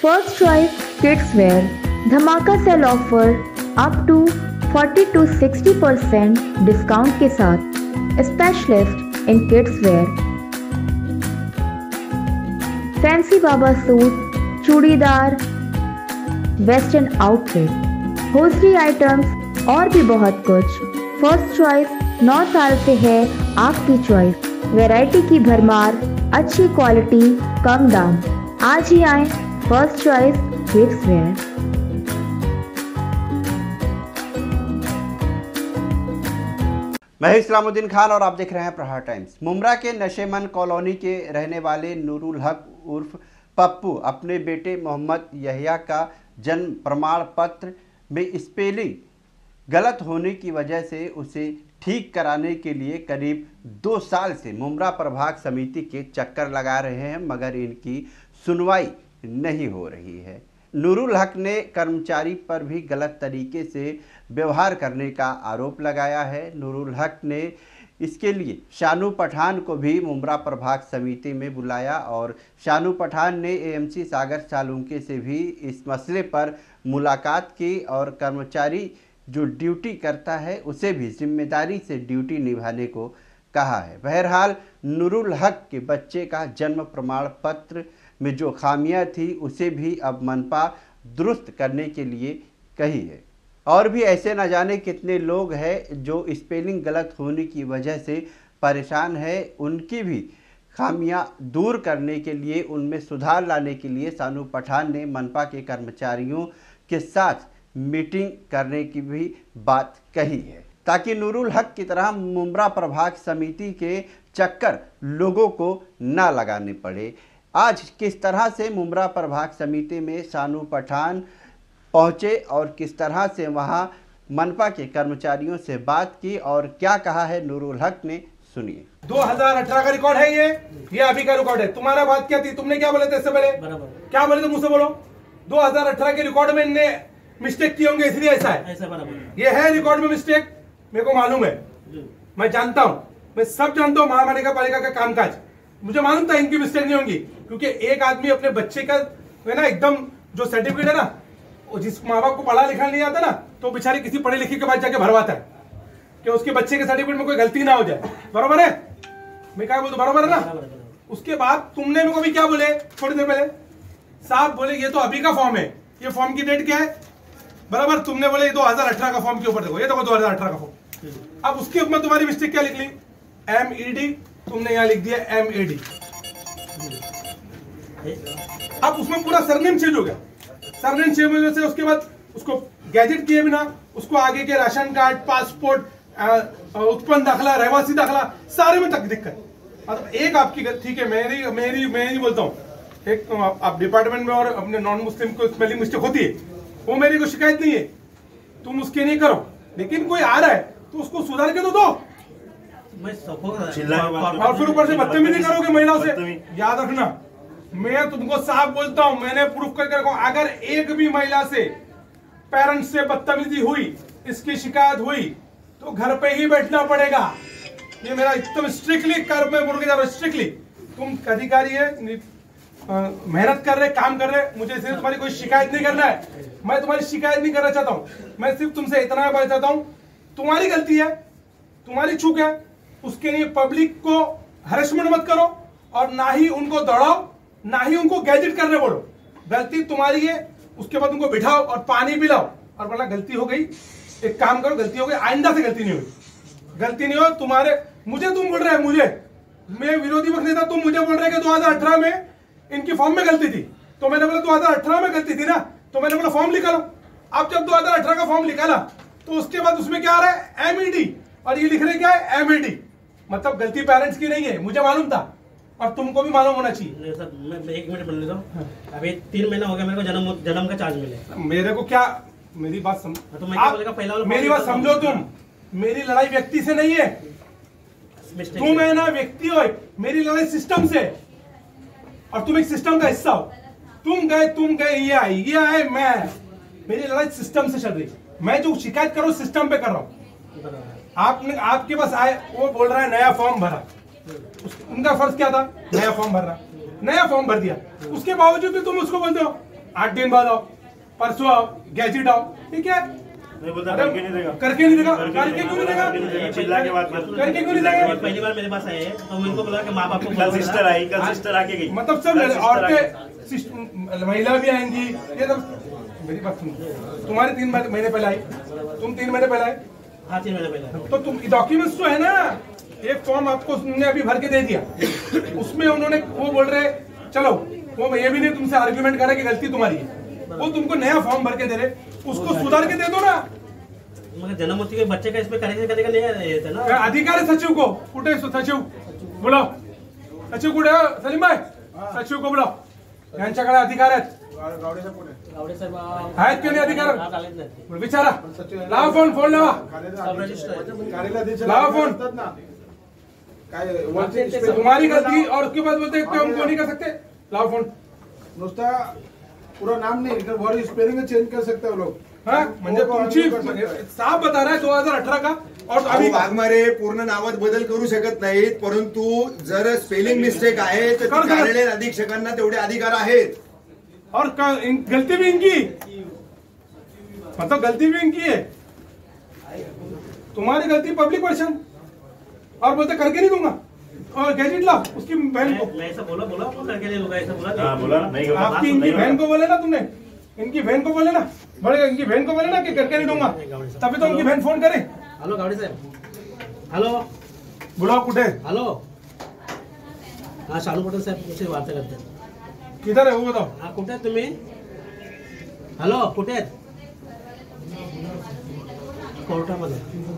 First choice kids wear. धमाका sale offer up to 40 to 60% discount के साथ specialist in kids wear. Fancy बाबा suit, churidar, western outfit, hosiery items और भी बहुत कुछ। फर्स्ट चॉइस 9 साल से है आपकी चॉइस। वैरायटी की भरमार, अच्छी क्वालिटी, कम दाम। आज ही आए फर्स्ट चॉइस किड्स वेयर। मैं इस्लामुद्दीन खान और आप देख रहे हैं प्रहार टाइम्स। मुमरा के नशेमंद कॉलोनी के रहने वाले नूरुल हक उर्फ पप्पू अपने बेटे मोहम्मद यहिया का जन्म प्रमाण पत्र में स्पेलिंग गलत होने की वजह से उसे ठीक कराने के लिए करीब 2 साल से मुमरा प्रभाग समिति के चक्कर लगा रहे हैं, मगर इनकी सुनवाई नहीं हो रही है। नूरुल हक ने कर्मचारी पर भी गलत तरीके से व्यवहार करने का आरोप लगाया है। नूरुल हक ने इसके लिए शानू पठान को भी मुमरा प्रभाग समिति में बुलाया और शानू पठान ने एएमसी सागर सालुंके से भी इस मसले पर मुलाकात की और कर्मचारी जो ड्यूटी करता है उसे भी जिम्मेदारी से ड्यूटी निभाने को कहा है। बहरहाल नूरुल हक के बच्चे का जन्म प्रमाण पत्र में जो खामियां थी उसे भी अब मनपा दुरुस्त करने के लिए कही है। और भी ऐसे न जाने कितने लोग हैं जो स्पेलिंग गलत होने की वजह से परेशान है। उनकी भी खामियां दूर करने के लिए, उनमें सुधार लाने के लिए शानू पठान ने मनपा के कर्मचारियों के साथ मीटिंग करने की भी बात कही है, ताकि नूरुल हक की तरह मुमरा प्रभाग समिति के चक्कर लोगों को ना लगाने पड़े। आज किस तरह से मुमरा प्रभाग समिति में शानू पठान पहुंचे और किस तरह से वहां मनपा के कर्मचारियों से बात की और क्या कहा है नूरुल हक ने, सुनिए। 2018 का रिकॉर्ड है ये अभी का रिकॉर्ड है। तुम्हारा बात क्या थी? तुमने क्या बोले थे इससे पहले? क्या बोले थे? मुझसे बोलो। 2018 के रिकॉर्ड में इनने मिस्टेक किए होंगे, इसलिए ऐसा है। ये है रिकॉर्ड में मिस्टेक, मेरे को मालूम है, मैं जानता हूँ, मैं सब जानता हूँ महानगर पालिका का कामकाज। मुझे मालूम था इनकी मिस्टेक नहीं होंगी, क्योंकि एक आदमी अपने बच्चे का है ना एकदम जो सर्टिफिकेट है ना, जिस माँ बाप को पढ़ा लिखा नहीं आता ना, तो बेचारे किसी पढ़े लिखे के बाद जाके भरवाता है कि उसके बच्चे के सर्टिफिकेट में कोई गलती ना हो जाए। बरोबर है? मैं क्या बोलूं, बरोबर है ना? उसके बाद तुमने मेरे को भी क्या बोले थोड़ी देर पहले? साहब बोले ये तो अभी का फॉर्म है, ये फॉर्म की डेट क्या है? बराबर तुमने बोले 2018 का फॉर्म के ऊपर देखो, ये देखो 2018 का फॉर्म। अब उसके ऊपर तुम्हारी मिस्टेक क्या लिख ली? MED, तुमने यहाँ लिख दिया MAD। अब उसमें पूरा सरनेम चेंज हो गया। सरनेम चेंज होने से उसके बाद उसको गैजेट किए बिना उसको आगे के राशन कार्ड, पासपोर्ट, उत्पन्न दाखला, रहवासी दाखला, सारे में तक दिक्कत। मतलब एक आपकी, ठीक है, मैं बोलता हूँ, एक आप डिपार्टमेंट में और अपने नॉन मुस्लिम को स्पेलिंग मिस्टेक होती है, वो मेरी कोई शिकायत नहीं है, तुम उसके नहीं करो, लेकिन कोई आ रहा है तो उसको सुधार के तो दो। और फिर ऊपर से बदतमीजी करोगे महिलाओं से, याद रखना। मैं तुमको साफ बोलता हूं, मैंने प्रूफ करके रखा, अगर एक भी महिला से पेरेंट्स से बदतमीजी हुई, इसकी शिकायत हुई, तो घर पे ही बैठना पड़ेगा। ये मेरा एकदम स्ट्रिक्टली कर, मैं बोल के जा रहा हूं स्ट्रिक्टली। तुम अधिकारी है, मेहनत कर रहे, काम कर रहे, मुझे सिर्फ तुम्हारी कोई शिकायत नहीं करना है। मैं तुम्हारी शिकायत नहीं करना चाहता हूं, मैं सिर्फ तुमसे इतना बात चाहता हूं, तुम्हारी गलती है, तुम्हारी चूक है, उसके लिए पब्लिक को हरेसमेंट मत करो और ना ही उनको दौड़ाओ, ना ही उनको गैजेट करने बोलो। गलती तुम्हारी है, उसके बाद उनको बिठाओ और पानी पिलाओ। और बोला गलती हो गई, एक काम करो, गलती हो गई, आइंदा से गलती नहीं होगी। गलती नहीं हो तुम्हारे, मुझे तुम बोल रहे हैं, मुझे, मैं विरोधी पक्ष नेता, तुम मुझे बोल रहे हैं कि 2018 में इनकी फॉर्म में गलती थी, तो मैंने बोला 2018 में गलती थी ना, तो मैंने बोला फॉर्म निकालो। अब जब 2018 का फॉर्म निकाला तो उसके बाद उसमें क्या आ रहा है? MED, और ये लिख रहे क्या है? MAD। मतलब गलती पेरेंट्स की नहीं है, मुझे मालूम था और तुमको भी मालूम होना चाहिए। सर मैं 1 मिनट बोल लेता हूँ। अभी 3 महीना हो गया मेरे को जन्म का चार्ज मिले। मेरे को क्या, मेरी बात समझ, तो मैं क्या बोलेगा, पहला वाला मेरी बात समझो। तुम, मेरी लड़ाई व्यक्ति से नहीं है, तुम है ना व्यक्ति हो, मेरी लड़ाई सिस्टम से, और तुम एक सिस्टम का हिस्सा हो। तुम गए, ये आए, मैं, मेरी लड़ाई सिस्टम से चल रही। मैं जो शिकायत कर रहा हूँ सिस्टम पे कर रहा हूँ। आपने, आपके पास आए, वो बोल रहा है नया फॉर्म भरा, उनका फर्ज क्या था? नया फॉर्म भरना, नया फॉर्म भर दिया, उसके बावजूद भी तुम उसको बोलते हो 8 दिन बाद आओ, परसों आओ, गैजेट आओ, ये क्या है? नहीं बोलता करके नहीं देगा, करके नहीं देगा, करके क्यों नहीं देगा? चिल्ला के बात कर, करके क्यों नहीं देगा? पहली बार मेरे पास आए तो उनको बोला कि माँ बाप को कल सिस्टर आई, कल सिस्टर आके गई, मतलब सब औरतें महिला भी आएंगी, ये सब। मेरी बात सुनो, तुम्हारे 3 महीने पहले आई, तुम 3 महीने पहले आए। हाँ 3 महीने पहले। तो तुम डॉक्यूमेंट्स तो है ना, एक फॉर्म आपको उन्होंने अभी भर के दे दिया, उसमें उन्होंने वो बोल रहे चलो, वो ये भी नहीं तुमसे आर्ग्यूमेंट करे कि गलती तुम्हारी है, वो तुमको नया फॉर्म भर के दे रहे, उसको सुधार के दे दो ना। मगर जन्म होती के बच्चे का इसमें करेक्शन करने का नहीं है ना। अधिकार है सचिव को, कुठे सचिव बोलाव, सचिव कुठे सलीम भाई, सचिव को बोलाव, यांच्याकडे अधिकार आहेत, आहेत की नाही अधिकार? विचारा, Lava phone, phone Lava, Lava phone. तुम्हारी गलती और उसके बाद बोलते हम क्यों नहीं कर सकते? लाओ फोन। नुसता पूरा नाम नहीं, वर्ड स्पेलिंग चेंज कर सकते हो लोग। हाँ, म्हणजे तुमची साफ बता रहा है 2018 का, और अभी वाघमारे पूर्ण नावात बदल करू शकत नाहीत, परंतु जर स्पेलिंग मिस्टेक आहे तर कार्यालयीन अधीक्षकांना तेवढे अधिकार आहेत, और गलती भी इनकी, मतलब गलती भी इनकी है, तुम्हारी गलती पब्लिक पर्सन, और बोलते करके नहीं दूंगा, और गैजेट ला उसकी बहन को। मैं ऐसा बोला वो करके नहीं दूंगा, ऐसा बोला। हाँ बोला नहीं, आपकी इनकी बहन को बोले ना तुमने, इनकी बहन को बोले ना, बड़े इनकी बहन को बोले ना कि करके नहीं दूंगा, तभी तो उनकी बहन फोन करे। हॅलो गावडे साहेब, हॅलो बुलाओ, कुठे? हॅलो, हा शालू पटेल साहेब तुमची वार्ता करते। किधर है वो बताओ? हा कुठे आहेत तुम्ही? हॅलो कुठे आहेत? कोर्टामध्ये।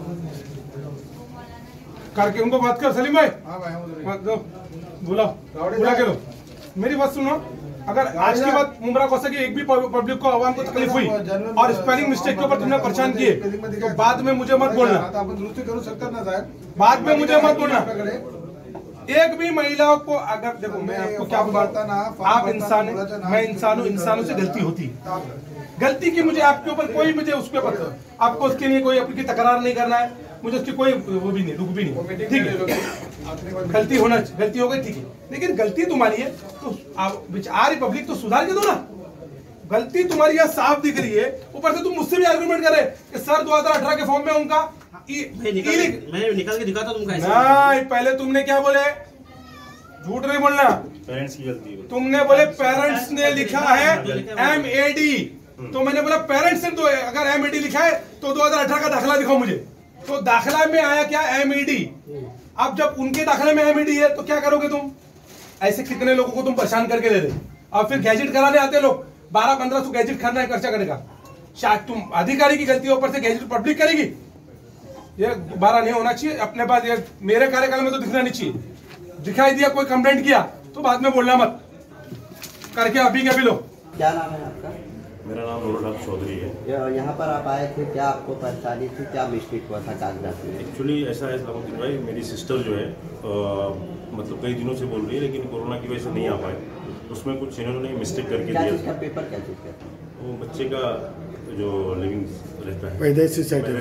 करके उनको बात कर, सलीम भाई हाँ भाई, बात दो, बुलाओ, बुला के लो। मेरी बात सुनो, अगर आज के बाद मुमरा को सके एक भी पब्लिक को, आवाम को तकलीफ हुई और स्पेलिंग मिस्टेक के ऊपर तुमने परेशान किए, तो बाद में मुझे मत बोलना, आता आपण दुरुस्ती करू शकतात ना साहेब, बाद में मुझे मत बोलना। एक भी महिलाओं को, अगर देखो मैं आपको क्या बताता ना, आप इंसान है, मैं इंसान हूँ, इंसानों से गलती होती है, गलती की मुझे आपके ऊपर कोई, मुझे उसके ऊपर आपको उसके लिए कोई अपनी तकरार नहीं करना है, मुझे उसकी कोई वो भी नहीं, दुख भी नहीं, ठीक है? गलती होना, गलती हो गई ठीक है, लेकिन गलती तुम्हारी है तो आप बिचारी पब्लिक तो सुधार के दो ना। गलती तुम्हारी यहाँ साफ दिख रही है, ऊपर से तुम मुझसे भी आर्गुमेंट करे कि सर 2018 के फॉर्म में उनका मैं निकाल के दिखाता तुमको ऐसे। नहीं, पहले तुमने क्या बोले, झूठ नहीं बोलना, पेरेंट्स की गलती है। तुमने बोले पेरेंट्स ने लिखा है MAD, तो मैंने बोला पेरेंट्स ने, तो अगर MAD लिखा है तो 2018 का दाखला दिखाओ मुझे, तो दाखला में आया क्या MAD। अब जब उनके दाखले में MAD है तो क्या करोगे तुम? ऐसे कितने लोगों को तुम परेशान करके दे रहे, और फिर गैजेट कराने आते लोग, 1200-1500 गैजेट खरीदना है खर्चा करने का, शायद तुम अधिकारी की गलती ऊपर से गैजेट पब्लिक करेगी, ये दोबारा नहीं होना चाहिए अपने पास। ये मेरे कार्यकाल में तो दिखना नहीं चाहिए, दिखाई दिया कोई कंप्लेंट किया तो बाद में बोलना मत, करके अभी के अभी लो। क्या नाम है आपका? मेरा नाम नूरुल हक चौधरी है। यहाँ पर आप आए थे, क्या आपको परेशानी थी, क्या मिस्टेक हुआ था कागजात में? एक्चुअली ऐसा है सलामुद्दीन भाई, मेरी सिस्टर जो है मतलब कई दिनों से बोल रही है, लेकिन कोरोना की वजह से नहीं आ पाए, उसमें कुछ इन्होंने मिस्टेक करके क्या दिया चीज़ का पेपर, क्या चीज़ का? वो बच्चे का जो लिविंग रहता है, पैदाइशी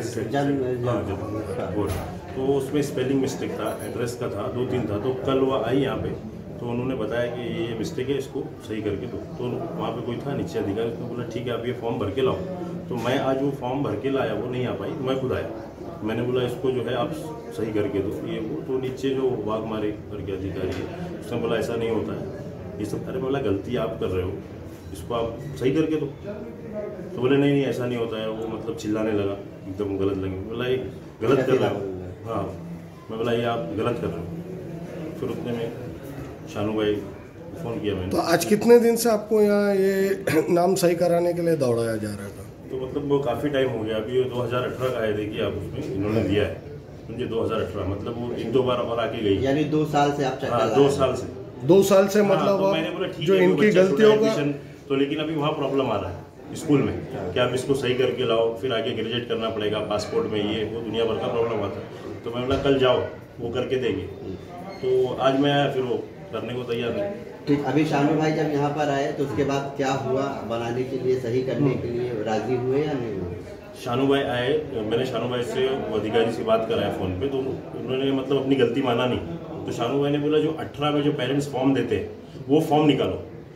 वो, तो उसमें स्पेलिंग मिस्टेक था, एड्रेस का था, 2-3 था, तो कल वो आई यहाँ पे, तो उन्होंने बताया कि ये मिस्टेक है, इसको सही करके दो। तो वहाँ पे कोई था नीचे अधिकारी, उसने बोला ठीक है आप ये फॉर्म भर के लाओ। तो मैं आज वो फॉर्म भर के लाया, वो नहीं आ पाई, मैं खुद आया, मैंने बोला इसको जो है आप सही करके दो ये वो। तो नीचे जो वाघमारे करके अधिकारी है, उसने बोला ऐसा नहीं होता है ये सब। अरे बोला गलती आप कर रहे हो, इसको आप सही करके दो। तो बोले नहीं नहीं ऐसा नहीं होता है, वो मतलब चिल्लाने लगा, एकदम गलत लगे। बोला ये गलत कर रहे हो, हाँ। मैं बोला ये आप गलत कर रहे हो। फिर उतने में शानू भाई फ़ोन किया मैंने। तो आज कितने दिन से आपको यहाँ ये नाम सही कराने के लिए दौड़ाया जा रहा था? तो मतलब वो काफ़ी टाइम हो गया, अभी 2018 का है, देखिए आप उसमें इन्होंने दिया है मुझे 2018, मतलब वो 1-2 बार और आके गई, यानी 2 साल से आप चक्कर 2 साल से 2 साल से हाँ, मतलब तो मैंने बोला ठीक जो है, इनकी बच्चा गलतियों का एडमिशन, तो लेकिन अभी वहाँ प्रॉब्लम आ रहा है स्कूल में कि आप इसको सही करके लाओ, फिर आगे ग्रेजुएट करना पड़ेगा, पासपोर्ट में ये वो दुनिया भर का प्रॉब्लम आता है। तो मैं बोला कल जाओ वो करके देंगे। तो आज मैं आया, फिर वो करने को तैयार नहीं। ठीक, अभी शानू भाई जब यहाँ पर आए तो उसके बाद क्या हुआ, बनाने के लिए, सही करने के लिए राजी हुए या नहीं हुए? शानू भाई आए, मैंने शानू भाई से वो अधिकारी से बात कराया फ़ोन पे, तो उन्होंने मतलब अपनी गलती माना नहीं। तो शानू भाई ने बोला जो 18 में जो पेरेंट्स फॉर्म देते हैं वो फॉर्म निकालो,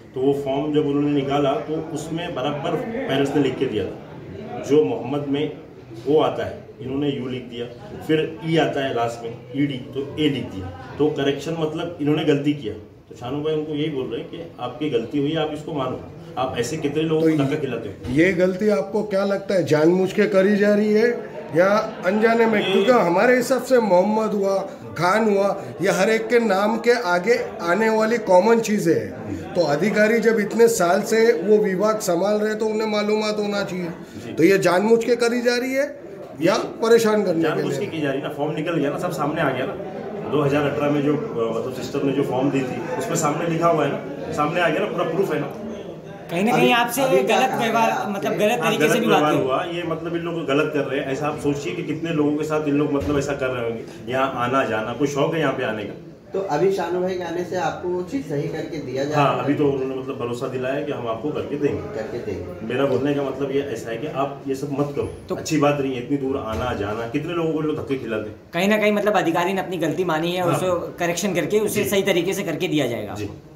तो वो फॉर्म जब उन्होंने निकाला तो उसमें बराबर पेरेंट्स ने लिख के दिया था, जो मोहम्मद में वो आता है इन्होंने यू लिख दिया, फिर ई आता है लास्ट में ईडी तो ए लिख दिया, तो करेक्शन मतलब इन्होंने गलती किया। तो शानू भाई उनको यही बोल रहे हैं कि आपकी गलती हुई, आप इसको मानो। आप ऐसे कितने लोगों को धक्का खिलाते हो? ये गलती आपको क्या लगता है जानबूझ के करी जा रही है या अनजाने में? क्योंकि हमारे हिसाब से मोहम्मद हुआ, खान हुआ, ये हर एक के नाम के आगे आने वाली कॉमन चीज़ें हैं। तो अधिकारी जब इतने साल से वो विभाग संभाल रहे तो उन्हें मालूमात होना चाहिए। तो ये जानबूझ के करी जा रही है या परेशान करने के लिए? जानबूझ के की जा रही है ना। फॉर्म निकल गया ना, सब सामने आ गया ना। 2018 में जो मतलब सिस्टर ने जो फॉर्म दी थी उसमें सामने लिखा हुआ है ना, सामने आ गया ना, पूरा प्रूफ है ना। कहीं ना कहीं आपसे गलत व्यवहार, मतलब गलत तरीके से भी बात हुआ, ये मतलब इन लोग गलत कर रहे हैं। ऐसा आप सोचिए कि कितने लोगों के साथ इन लोग मतलब ऐसा कर रहे होंगे। यहाँ आना जाना, कोई शौक है यहाँ पे आने का? तो अभी शानू भाई के आने से आपको वो चीज सही करके दिया जाए? हाँ, अभी तो उन्होंने मतलब भरोसा दिलाया कि हम आपको करके देंगे। मेरा बोलने का मतलब ये ऐसा है कि आप ये सब मत करो, तो अच्छी बात नहीं है इतनी दूर आना जाना। कितने लोगों को लोग धक्के खिलाते? कहीं ना कहीं मतलब अधिकारी ने अपनी गलती मानी है, उसको करेक्शन करके उसे सही तरीके से करके दिया जाएगा।